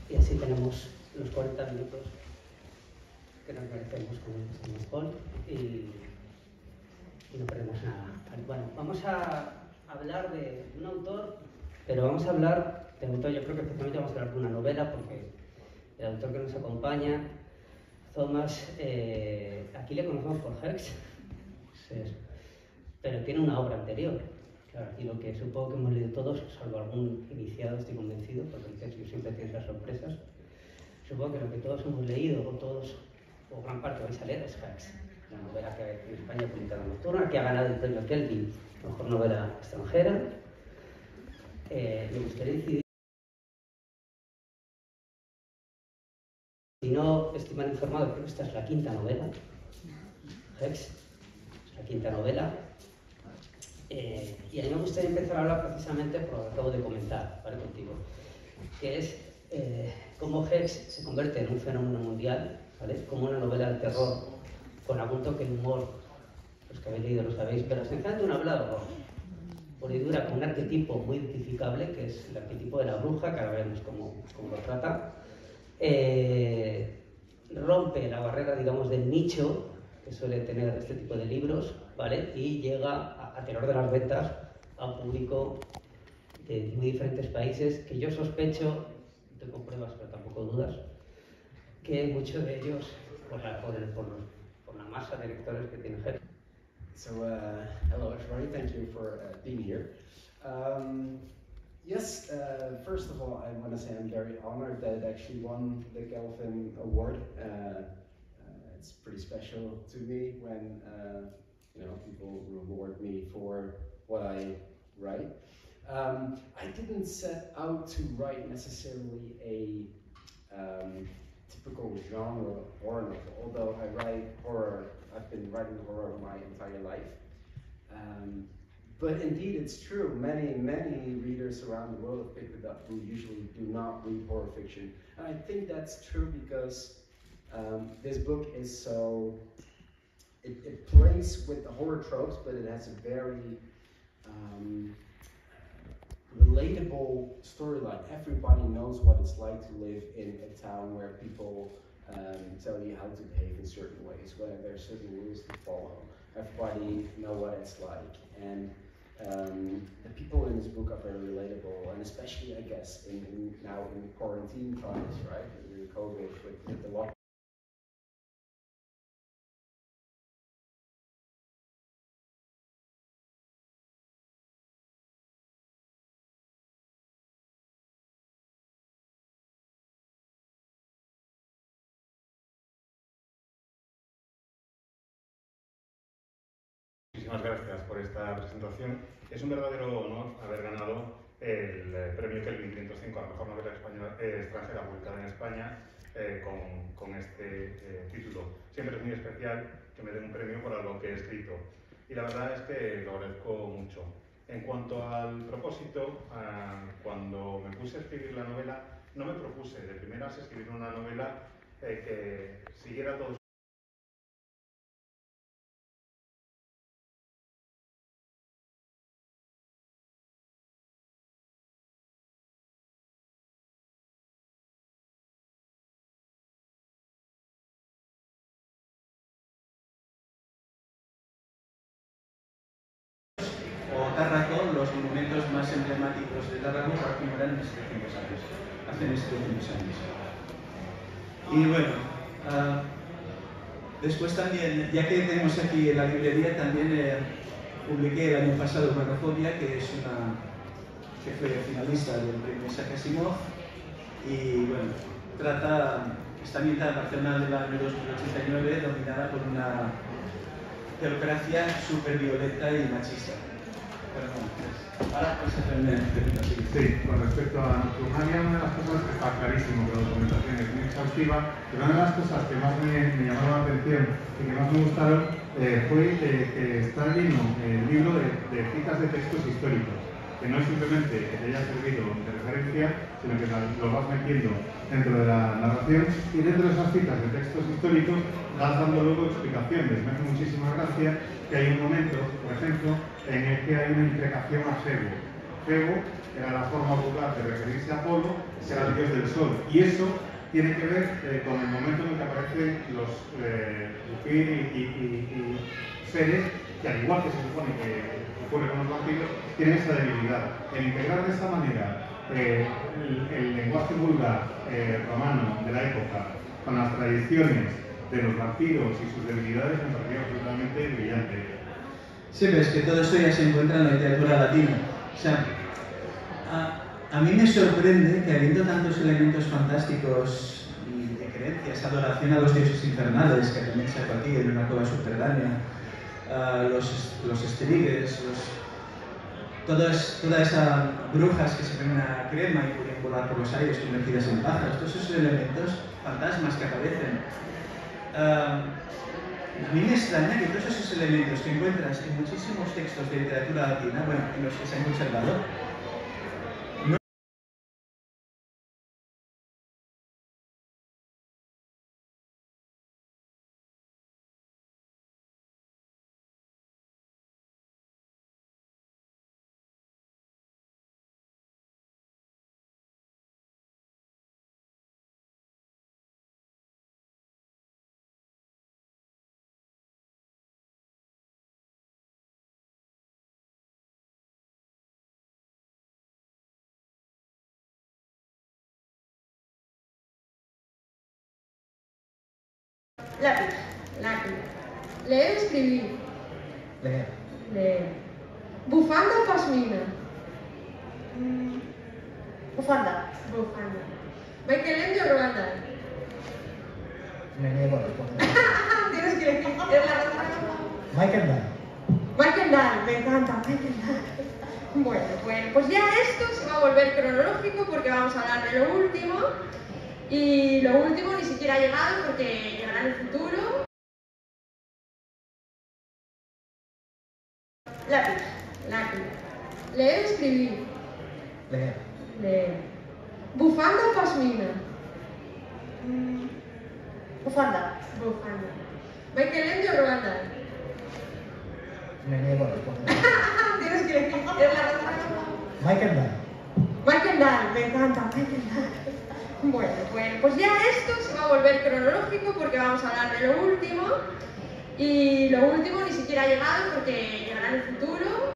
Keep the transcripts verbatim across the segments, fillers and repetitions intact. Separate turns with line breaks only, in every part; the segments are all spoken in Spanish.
y así tenemos los cuarenta minutos que nos merecemos con el señor Paul y, y no perdemos nada. Bueno, vamos a hablar de un autor, pero vamos a hablar de un autor, yo creo que especialmente vamos a hablar de una novela, porque el autor que nos acompaña, Thomas, eh, aquí le conocemos por Herx, pues, pero tiene una obra anterior. Claro, aquí lo que supongo que hemos leído todos, salvo algún iniciado, estoy convencido, porque el texto siempre tiene esas sorpresas. Supongo que lo que todos hemos leído, o todos, o gran parte vais a leer, es Herx, la novela que en España ha publicado Nocturna, que ha ganado el premio Kelvin, mejor novela extranjera. Eh, me gustaría decidir, si no estoy mal informado, creo que esta es la quinta novela, Herx, es la quinta novela. Eh, y a mí me gustaría empezar a hablar precisamente por lo que acabo de comentar, ¿vale? Contigo, que es eh, cómo Herx se convierte en un fenómeno mundial, ¿vale? Como una novela de terror con algún toque de humor, los que habéis leído lo sabéis, pero esencialmente una novela de horror, por y dura, con un arquetipo muy identificable, que es el arquetipo de la bruja, que ahora veremos cómo, cómo lo trata. Eh, rompe la barrera, digamos, del nicho que suele tener este tipo de libros, ¿vale? Y llega, a, a tenor de las ventas, a un público de muy diferentes países, que yo sospecho, no tengo pruebas pero tampoco dudas, que muchos de ellos, por la, por el, por los, por la masa de lectores que tiene Herx.
So, uh, hello everybody, thank you for uh, being here. Um, yes, uh, first of all, I want to say I'm very honored that it actually won the Kelvin Award. Uh, uh, it's pretty special to me when uh, you know, people reward me for what I write. Um, I didn't set out to write necessarily a um, typical genre horror novel, although I write horror, I've been writing horror my entire life. Um, but indeed it's true, many, many readers around the world have picked it up who usually do not read horror fiction. And I think that's true because um, this book is so, it, it plays with the horror tropes, but it has a very um, relatable storyline. Everybody knows what it's like to live in a town where people um, tell you how to behave in certain ways, where there are certain rules to follow. Everybody know what it's like, and um, the people in this book are very relatable, and especially, I guess, in, in now in quarantine times, right? In COVID, with, with the lockdown.
Muchísimas gracias por esta presentación. Es un verdadero honor haber ganado el eh, premio Kelvin quinientos cinco a la mejor novela española, eh, extranjera publicada en España eh, con, con este eh, título. Siempre es muy especial que me den un premio por algo que he escrito y la verdad es que lo agradezco mucho. En cuanto al propósito, eh, cuando me puse a escribir la novela, no me propuse de primeras escribir una novela eh, que siguiera todos
Tárraco, los monumentos más emblemáticos de Tárraco eran en setecientos años, hace setecientos años. Y bueno, uh, después también, ya que tenemos aquí en la librería, también eh, publiqué el año pasado Barrofobia, que es una que fue finalista del premio Isaac Asimov, y bueno, trata, está ambientada en Barcelona del año dos mil ochenta y nueve, dominada por una teocracia súper violenta y machista. Ahora pues
sí, con respecto a Nocturnalia, una de las cosas que está clarísimo que la documentación es muy exhaustiva, pero una de las cosas que más me, me llamaron la atención y que más me gustaron eh, fue eh, que está lleno el libro de, de citas de textos históricos, que no es simplemente que te haya servido de referencia, sino que lo vas metiendo dentro de la narración y dentro de esas citas de textos históricos vas dando luego explicaciones. Me hace muchísima gracia que hay un momento, por ejemplo, en el que hay una imprecación a Febo. Febo era la forma vulgar de referirse a Apolo, será el dios del sol. Y eso tiene que ver eh, con el momento en el que aparecen los eh, y, y, y, y seres que, al igual que se supone que ocurre con los vampiros, tienen esa debilidad. El integrar de esa manera eh, el, el lenguaje vulgar eh, romano de la época con las tradiciones de los vampiros y sus debilidades me pareció absolutamente brillante.
Sí, pero es que todo eso ya se encuentra en la literatura latina. O sea, a, a mí me sorprende que habiendo tantos elementos fantásticos y de creencias, adoración a los dioses infernales, que también saco aquí en una cueva subterránea, uh, los, los estrigues, los, todas, todas esas brujas que se ven una crema y pueden volar por los aires convertidas en pájaros, todos esos elementos fantasmas que aparecen. Uh, a mí me extraña que todos esos elementos que encuentras en muchísimos textos de literatura latina, bueno, en los que se han conservado, no
Lápiz, lápiz. Leer, escribir.
Leer.
Leer. Bufanda o pasmina.
Mm. Bufanda.
Bufanda. Michael o Roald.
Me niego a responder.
Tienes que elegir. Es la respuesta.
Michael Dahl.
Michael Dahl, me encanta, Michael Dahl. Bueno, bueno, pues ya esto se va a volver cronológico porque vamos a hablar de lo último. Y lo último ni siquiera ha llegado porque llegará en el futuro. Lápiz, lápiz. Leer, escribir.
Leer.
Leer. Bufanda o pasmina.
Mm. Bufanda.
Bufanda. Michael o Roald.
Me niego a responder.
Tienes que elegir. Es la respuesta.
Michael Dahl.
Michael Dahl, me encanta, Michael Dahl. Bueno, bueno, pues ya esto se va a volver cronológico porque vamos a hablar de lo último. Y lo último ni siquiera ha llegado porque llegará en el futuro.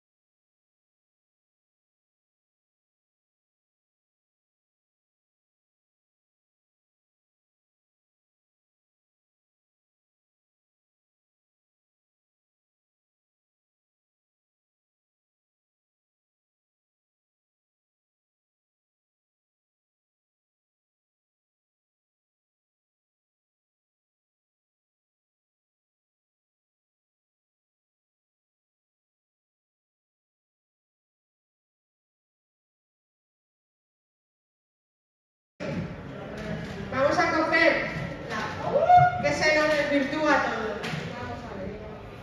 Vamos a coger la... ¡Uh! Que se nos desvirtúa todo. Vamos a ver.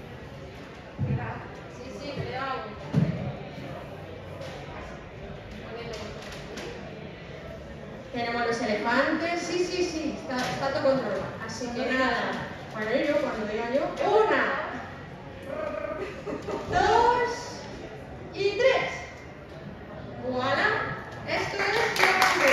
Sí, sí, cuidado. Tenemos los elefantes. Sí, sí, sí, está, está todo controlado. Así que nada. Bueno, yo, cuando diga yo. Una. Dos. Y tres. Voilà. Esto es lo que...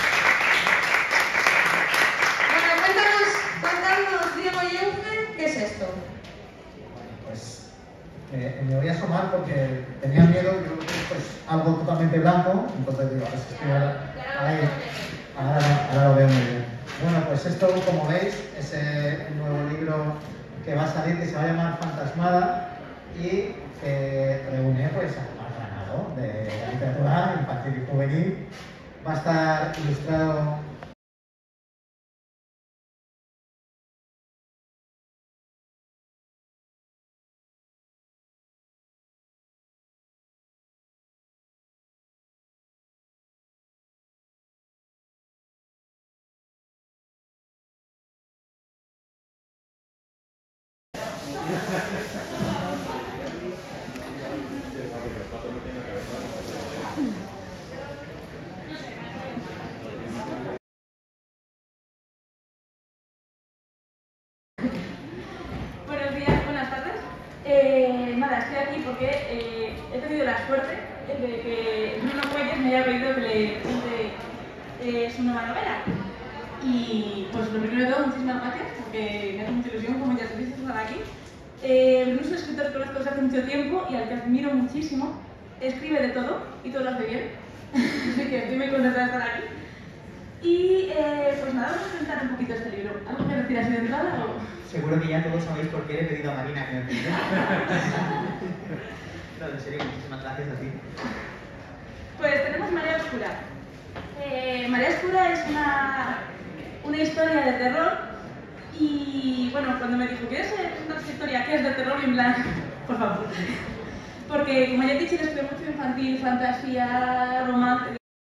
¿Qué es esto?
Pues eh, me voy a asomar porque tenía miedo, yo pues algo totalmente blanco, entonces digo, a ver si estoy ahora, ahí, ahora, ahora lo veo muy bien. Bueno, pues esto, como veis, es eh, un nuevo libro que va a salir, que se va a llamar Fantasmada y que reúne pues al más ganado de la literatura infantil y juvenil. Va a estar ilustrado
Buenos días, buenas tardes. Eh, nada, estoy aquí porque eh, he tenido la suerte de que Bruno Cuelles me haya pedido que le presente eh, su nueva novela. Y pues lo primero de todo, muchísimas gracias, porque me hace mucha ilusión, como ya sabéis, estar aquí. Eh, Bruno es un escritor que conozco desde hace mucho tiempo y al que admiro muchísimo. Escribe de todo y todo lo hace bien, así que estoy muy contenta de estar aquí. Y eh, pues nada, vamos a presentar un poquito este libro. ¿Algo que decir así de entrada o...?
Seguro que ya todos sabéis por qué le he pedido a Marina que me presente. No, en serio, muchísimas gracias a ti.
Pues tenemos Marea Oscura. Eh, Marea Oscura es una, una historia de terror y bueno, cuando me dijo, ¿quieres presentar esta historia que es de terror? Y en plan, por favor. Porque como ya he dicho, le escribo mucho infantil, fantasía, romance.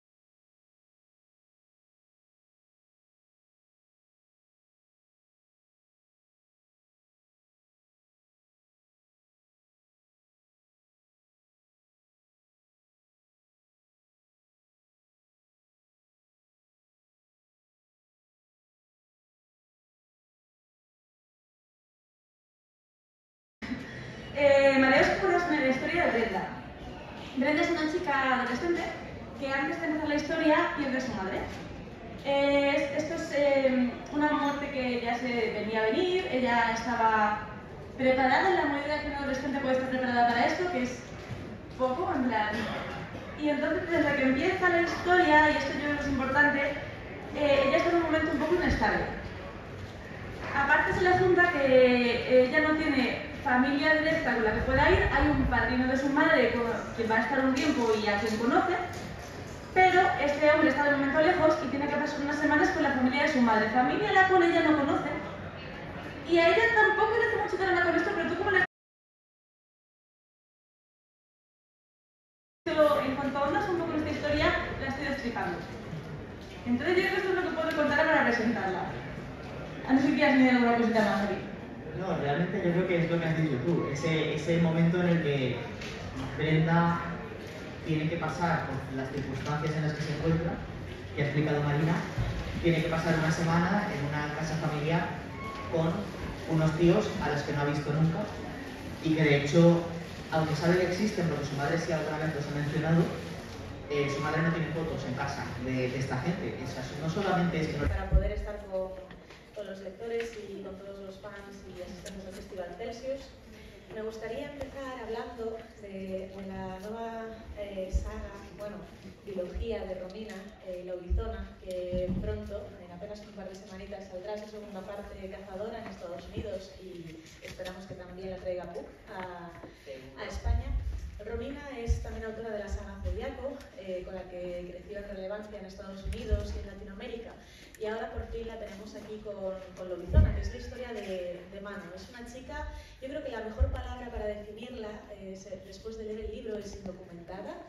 Eh, Marea Oscura es una historia de Brenda. Brenda es una chica adolescente que antes de empezar la historia pierde a su madre. Eh, esto es eh, una muerte que ya se venía a venir, ella estaba preparada en la medida que una adolescente puede estar preparada para esto, que es poco, en plan. Y entonces desde que empieza la historia, y esto yo creo que es importante, eh, ella está en un momento un poco inestable. Aparte se le junta que ella no tiene familia directa con la que pueda ir, hay un padrino de su madre que va a estar un tiempo y a quien conoce, pero este hombre está de momento lejos y tiene que pasar unas semanas con la familia de su madre, familia a la cual ella no conoce, y a ella tampoco le hace mucho drama con esto, pero tú como le... En cuanto ahondas un poco en esta historia, la estoy destripando. Entonces yo creo que esto es lo que puedo contar para presentarla. A no ser que quieras añadir alguna cosita más, Javi.
No, realmente yo creo que es lo que has dicho tú, ese, ese momento en el que Brenda tiene que pasar por las circunstancias en las que se encuentra, que ha explicado Marina, tiene que pasar una semana en una casa familiar con unos tíos a los que no ha visto nunca y que de hecho, aunque sabe que existen, porque su madre sí alguna vez los ha mencionado, eh, su madre no tiene fotos en casa de, de esta gente. O sea, no solamente es que no...
Para poder estar con, con los lectores y con todos los fans y asistentes al Festival Celsius, me gustaría empezar hablando de, de la nueva eh, saga, bueno, trilogía de Romina, eh, La Ubizona, que pronto, en apenas un par de semanitas, saldrá su segunda parte de Cazadora en Estados Unidos y esperamos que también la traiga Puck a, a España. Romina es también autora de la saga Zodiaco, eh, con la que creció en relevancia en Estados Unidos y en Latinoamérica. Y ahora por fin la tenemos aquí con, con La Ubizona, que es la historia de, de Mano. Es una chica, yo creo que la mejor palabra para definirla, eh, después de leer el libro, es indocumentada.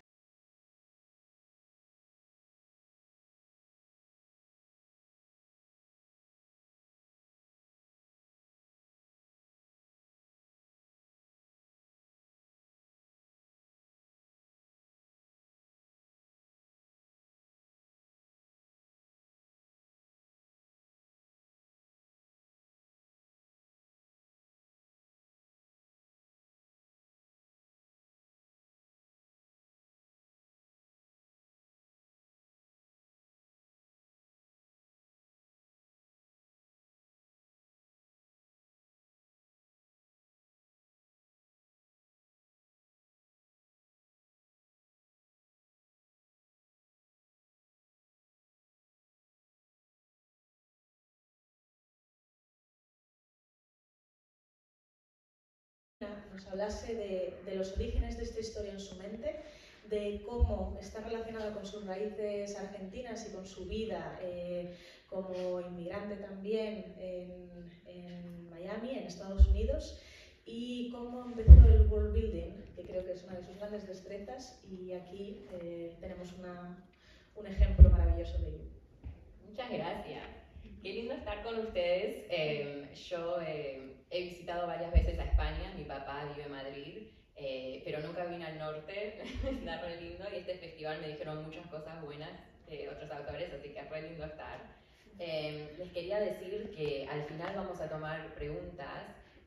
Nos hablase de, de los orígenes de esta historia en su mente, de cómo está relacionada con sus raíces argentinas y con su vida eh, como inmigrante también en, en Miami, en Estados Unidos, y cómo empezó el world building, que creo que es una de sus grandes destrezas, y aquí eh, tenemos una, un ejemplo maravilloso de ello.
Muchas gracias. Qué lindo estar con ustedes. Eh, yo eh, he visitado varias veces a España, mi papá vive en Madrid, eh, pero nunca vine al norte, está re lindo, y este festival me dijeron muchas cosas buenas de otros autores, así que es re lindo estar. Eh, les quería decir que al final vamos a tomar preguntas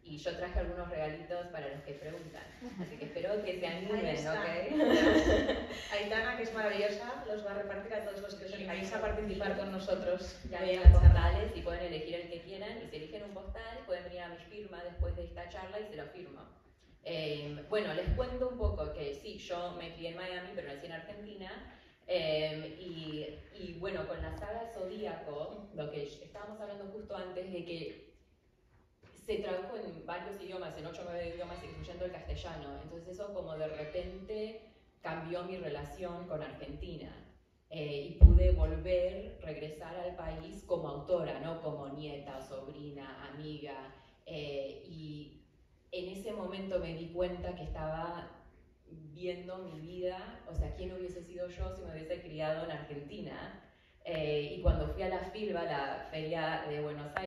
y yo traje algunos regalitos para los que preguntan. Así que espero que se
Ahí
animen,
está.
¿ok?
Aitana, que es maravillosa, los va a repartir a todos los que os animáis a participar con nosotros.
Ya
hoy
hay
en la charla.
postales y pueden elegir el que quieran, y si eligen un postal pueden venir a mi firma después de esta charla y se lo firmo. Eh, bueno, les cuento un poco que sí, yo me crié en Miami, pero nací en Argentina. Eh, y, y bueno, con la saga Zodíaco, lo que estábamos hablando justo antes de que se tradujo en varios idiomas, en ocho o nueve idiomas, incluyendo el castellano. Entonces eso como de repente cambió mi relación con Argentina. Eh, y pude volver, regresar al país como autora, no como nieta, sobrina, amiga. Eh, y en ese momento me di cuenta que estaba viendo mi vida, o sea, ¿quién hubiese sido yo si me hubiese criado en Argentina? Eh, y cuando fui a la FILBA, la Feria de Buenos Aires,